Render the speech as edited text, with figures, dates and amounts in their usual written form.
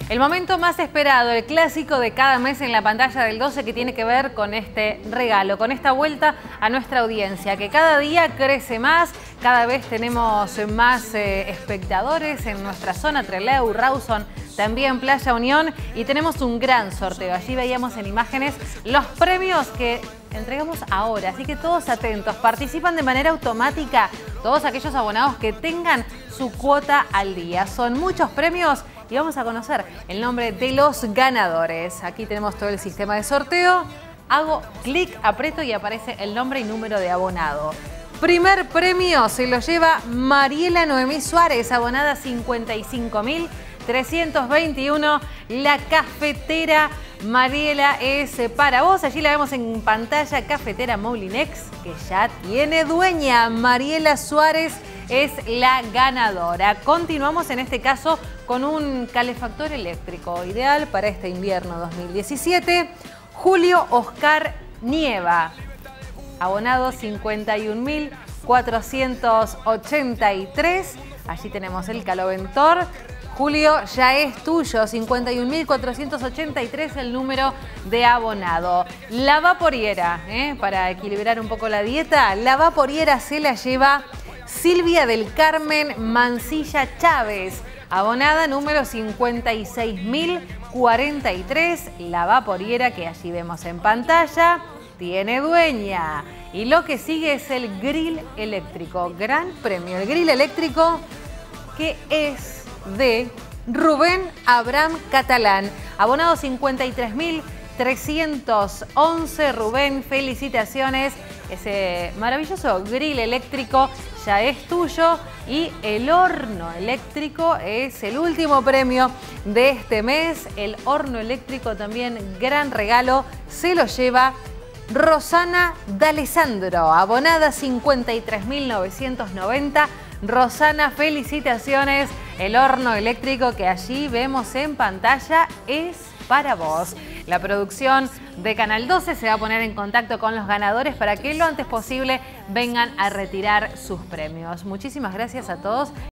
El momento más esperado, el clásico de cada mes en la pantalla del 12 que tiene que ver con este regalo, con esta vuelta a nuestra audiencia, que cada día crece más, cada vez tenemos más espectadores en nuestra zona, Trelew, Rawson, también Playa Unión, y tenemos un gran sorteo. Allí veíamos en imágenes los premios que entregamos ahora, así que todos atentos, participan de manera automática todos aquellos abonados que tengan su cuota al día. Son muchos premios y vamos a conocer el nombre de los ganadores. Aquí tenemos todo el sistema de sorteo. Hago clic, aprieto y aparece el nombre y número de abonado. Primer premio se lo lleva Mariela Noemí Suárez, abonada 55.321. La cafetera Mariela es para vos. Allí la vemos en pantalla, cafetera Moulinex, que ya tiene dueña. Mariela Suárez es la ganadora. Continuamos en este caso con un calefactor eléctrico, ideal para este invierno 2017. Julio Oscar Nieva, abonado 51.483. Allí tenemos el caloventor. Julio, ya es tuyo, 51.483 el número de abonado. La vaporiera, para equilibrar un poco la dieta, la vaporiera se la lleva Silvia del Carmen Mancilla Chávez, abonada número 56.043. La vaporiera que allí vemos en pantalla tiene dueña. Y lo que sigue es el grill eléctrico, gran premio. El grill eléctrico que es de Rubén Abraham Catalán, abonado 53.311. Rubén, felicitaciones. Ese maravilloso grill eléctrico ya es tuyo y el horno eléctrico es el último premio de este mes. El horno eléctrico también, gran regalo, se lo lleva Rosana D'Alessandro, abonada 53.990. Rosana, felicitaciones. El horno eléctrico que allí vemos en pantalla es para vos. La producción de Canal 12 se va a poner en contacto con los ganadores para que lo antes posible vengan a retirar sus premios. Muchísimas gracias a todos.